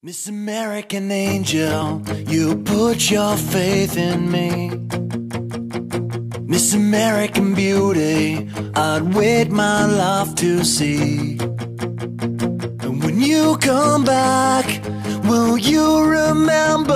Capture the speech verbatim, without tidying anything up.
Miss American Angel, you put your faith in me. Miss American Beauty, I'd wait my life to see. And when you come back, will you remember